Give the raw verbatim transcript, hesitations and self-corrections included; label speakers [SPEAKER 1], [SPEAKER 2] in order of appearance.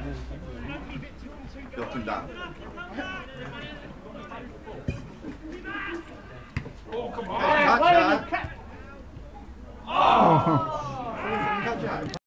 [SPEAKER 1] Up and down.
[SPEAKER 2] Oh, come on.
[SPEAKER 1] Catch that.
[SPEAKER 2] Oh!
[SPEAKER 1] Catch that.